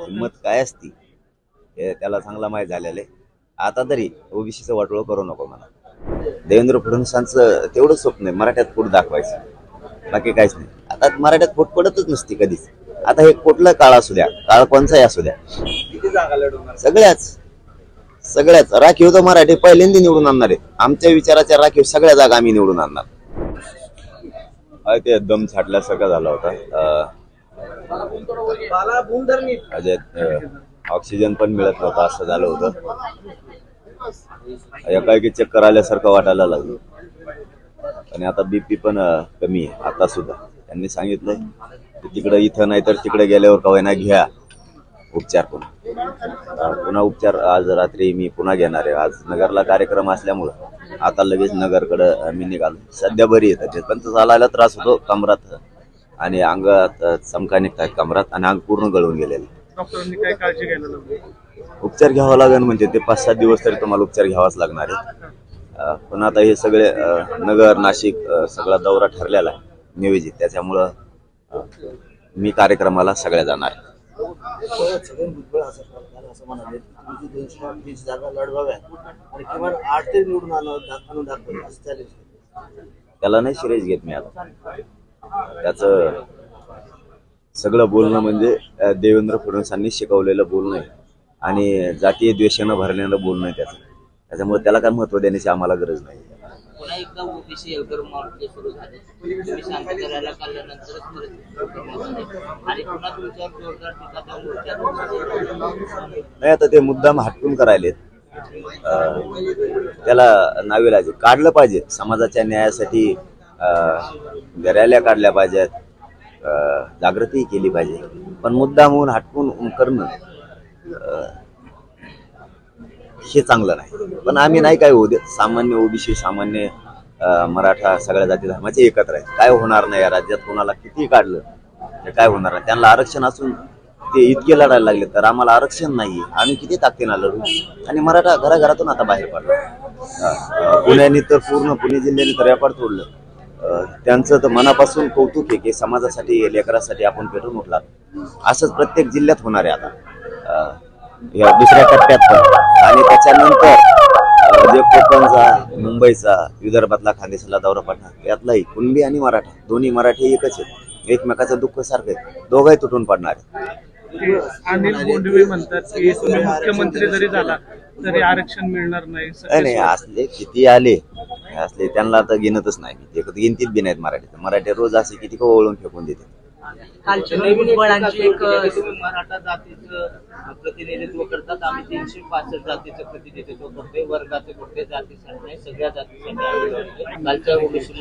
हिंमत काय असती हे त्याला चांगला माहीत झालेलं आहे. आता तरी ओबीसीचं वाटोळं करू नको म्हणा. देवेंद्र फडणवीसांचं तेवढं स्वप्न आहे मराठ्यात फूट दाखवायचं, बाकी काहीच नाही. आता मराठ्यात फूट पडतच नसती कधीच. आता हे कुठला काळ असू द्या, काळ कोणचाही असू द्या, सगळ्याच राखीव तर मराठी पहिल्यांदा निवडून आणणार आहेत. आमच्या विचाराच्या राखीव सगळ्या जागा आम्ही निवडून आणणार. ते दम छाटल्यासारखं झाला होता. ऑक्सिजन पण मिळत नव्हता, असं झालं होतं. एकाएकी चक्कर आल्यासारखं वाटायला लागलं. आणि आता बीपी पण कमी आहे आता सुद्धा. त्यांनी सांगितलंय की तिकडे इथं नाही तर तिकडे गेल्यावर कवायना घ्या उपचार. पुन्हा उपचार आज रात्री मी पुन्हा घेणार आहे. आज नगरला कार्यक्रम असल्यामुळं आता लगेच नगरकडे मी निघालो. सध्या बरी येतात पण चालायला त्रास होतो कमरात आणि अंगात चमका निघतात कमरात आणि अंग पूर्ण गळून गेलेले. डॉक्टरांनी काय काळजी घ्यायला लागली? उपचार घ्यावा लागेल म्हणजे ते 5-7 दिवस तरी तुम्हाला उपचार घ्यावाच लागणार आहे. पण आता हे सगळे नगर नाशिक सगळा दौरा ठरलेला आहे नियोजित. त्याच्यामुळं मी कार्यक्रमाला सगळ्या जाणार आहे. त्याला नाही सिरियस घेत मी आता. त्याचं सगळं बोलणं म्हणजे देवेंद्र फडणवीसांनी शिकवलेलं बोलणं आहे आणि जातीय द्वेषानं भरलेलं बोलणं आहे त्याचं. त्याच्यामुळे त्याला काय महत्व देण्याची आम्हाला गरज नाही. पुन्हा एकदा ओबीसी एल्गार मोर्चे सुरू झाले. तुम्ही शांत करायला काढल्यानंतरच आणि पुन्हा तुमच्यावर जोरदार टीका त्या मोर्चात नाही. आता ते मुद्दाम हटकून करायलेत. त्याला नाविलाज काढलं पाहिजे. समाजाच्या न्यायासाठी रॅल्या काढल्या पाहिजेत, जागृती केली पाहिजे. पण मुद्दाम होऊन हटकून करणं हे चांगलं नाही. पण आम्ही नाही काय होऊ दे. सामान्य ओबीसी, सामान्य मराठा सगळ्या जाती धर्माचे एकत्र आहेत. काय होणार नाही या राज्यात. कोणाला किती काढलं ते काय होणार नाही. त्यांना आरक्षण असून ते इतके लढायला लागले तर आम्हाला आरक्षण नाही. आम्ही किती ताकदीनं लढू. आणि मराठा घराघरातून आता बाहेर पडला. पुण्याने तर पूर्ण पुणे जिल्ह्याने तर रेकॉर्ड तोडलं. त्यांचं तर मनापासून कौतुक आहे की समाजासाठी लेकरासाठी आपण पेटून उठला. असंच प्रत्येक जिल्ह्यात होणार आहे आता या दुसऱ्या टप्प्यात पण. आणि त्याच्यानंतर जे कोकणचा, मुंबईचा, विदर्भातला खानदेशाला दौरा पडणार यातलाही कुणबी आणि मराठा दोन्ही मराठी एकच आहेत. एकमेकाचं दुःख सारखं आहे. दोघंही तुटून पडणार आहेत. अनिल बोंडवे म्हणतात की तुम्ही मुख्यमंत्री जरी झाला तरी आरक्षण मिळणार नाही. असले किती आले असले त्यांना तर गिनतच नाही. ते गिनतीत बी नाहीत मराठी. मराठी रोज असे किती ओळून फेकून देते. मराठा जातीचं प्रतिनिधित्व करतात. आम्ही 365 जातीचं प्रतिनिधित्व करतोय. वर्गाचे कुठले जातीसाठी नाही, सगळ्या जातीसाठी. कालच्या ओबीसी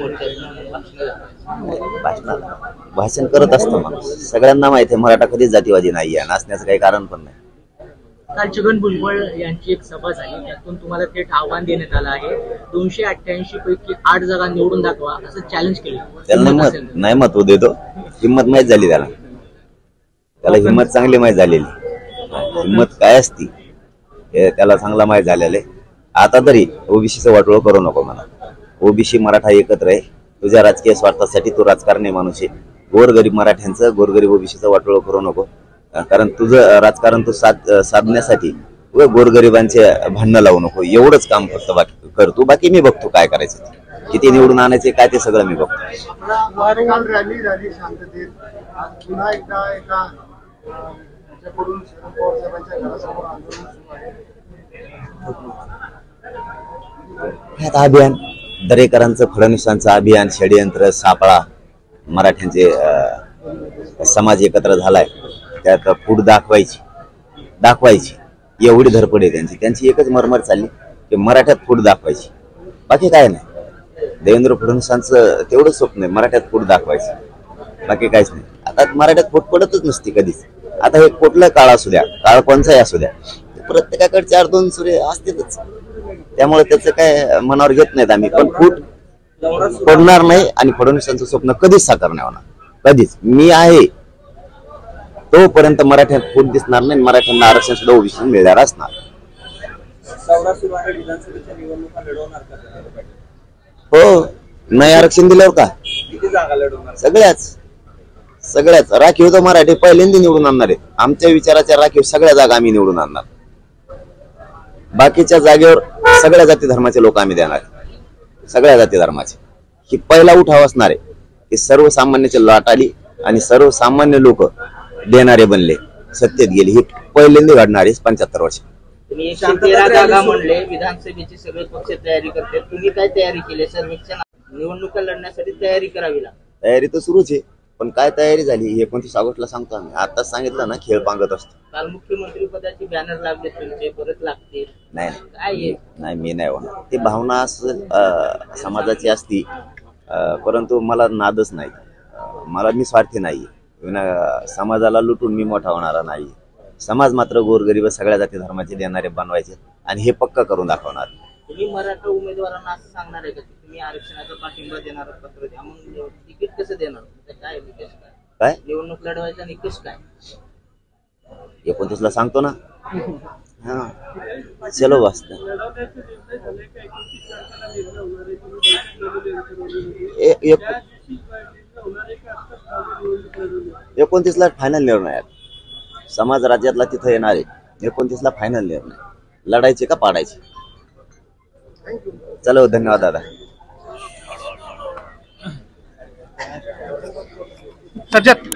भाषण करत असतो माणूस. सगळ्यांना माहिती आहे मराठा कधीच जातीवादी नाही आहे. नाचण्याचं काही कारण पण नाही. काल छगन भुजबळ यांची एक सभा झाली. त्यातून तुम्हाला थेट आव्हान देण्यात आलं आहे 288 पैकी 8 जागा निवडून दाखवा असं चॅलेंज केलं. त्याला नाही महत्व देतो. हिंमत माहीत झाली त्याला हिंमत चांगली माहीत झालेली. हिंमत काय असती हे त्याला चांगला माहीत झालेलं आहे. आता तरी ओबीसीचं वाटोळं करू नको म्हणा. ओबीसी मराठा एकत्र आहे. तुझ्या राजकीय स्वार्थासाठी तू राजकारणी माणूस आहे. गोरगरीब मराठ्यांचं, गोरगरीब ओबीसीचं वाटोळं करू नको. कारण तुझं राजकारण तू साधण्यासाठी गोरगरिबांचे भांडणं लावू नको. एवढंच काम फक्त बाकी कर तू. बाकी मी बघतो काय करायचं, किती निवडून आणायचे काय ते सगळं मी बघतो. रॅली झाली शांततेत. पुन्हा एकदा एका शरद पवार साहेबांच्या घरासमोर आंदोलन सुरू आहे. आता अभियान दरेकरांचं, फडणवीसांचं अभियान, षडयंत्र, सापळा, मराठ्यांचे समाज एकत्र झालाय. त्यात फूट दाखवायची एवढी धडपड आहे त्यांची एकच मरमर चालली की मराठ्यात फूट दाखवायची, बाकी काय नाही. देवेंद्र फडणवीसांचं तेवढं स्वप्न आहे मराठ्यात फूट दाखवायचं, बाकी काहीच नाही. आता मराठ्यात फूट पडतच नसती कधीच. आता हे कुठला काळ असू द्या, काळ कोणचाही असू द्या, प्रत्येकाकडे 4-2 सूर्य असतीलच. त्यामुळे त्याचं काय मनावर घेत नाहीत आम्ही. पण फूट पडणार नाही आणि फडणवीसांचं स्वप्न कधीच साकार नाही होणार, कधीच. मी आहे तोपर्यंत मराठ्यात फूट दिसणार नाही. मराठ्यांना आरक्षण सुद्धा ओबीसी मिळणार असणार. हो, नाही आरक्षण दिल्यावर का सगळ्याच राखीव तर मराठी पहिल्यांदा निवडून आणणार आहेत. आमच्या विचाराच्या राखीव सगळ्या जागा आम्ही निवडून आणणार. बाकीच्या जागेवर सगळ्या जाती धर्माचे लोक आम्ही देणार, सगळ्या जाती धर्माचे. ही पहिला उठाव असणार आहे की सर्वसामान्याची लाट आली आणि सर्वसामान्य लोक देणारे बनले, सत्तेत गेले. ही पहिल्यांदा घडणार आहे 75 वर्ष. तुम्ही 113 जागा म्हणले, विधानसभेची सगळे पक्ष तयारी करते, तुम्ही काय तयारी केली? सर्वेक्षण निवडणुका लढण्यासाठी तयारी करावी लागते. तयारी तर सुरूच आहे, पण काय तयारी झाली 29 ऑगस्टला सांगतो आम्ही. आताच सांगितलं ना, खेळ पांगत असतो. काल मुख्यमंत्री पदाचे बॅनर लागले तुमचे, परत लागतील. नाही काय आहे? नाही, मी नाही होणार. ती भावना असेल समाजाची असती, परंतु मला नादच नाही. मला मी स्वार्थी नाही. समाजाला लुटून मी मोठा होणारा नाही. समाज मात्र गोरगरीब सगळ्या जाती धर्माचे देणारे बनवायचे आणि हे पक्का करून दाखवणार. तुम्ही मराठा उमेदवारांना असं सांगणार आहे का की तुम्ही आरक्षणाचा पाठिंबा देणार, पत्र द्या, मग तिकीट कसं देणार? काय निकष काय निवडणूक लढवायचा निकष काय? 29ला सांगतो ना. हा, चलो बस. 29ला फायनल निर्णय आहे. समाज राज्यातला तिथं येणार आहे. 29ला फायनल निर्णय, लढायचे का पाडायचे. चलो, धन्यवाद दादा. सज्जत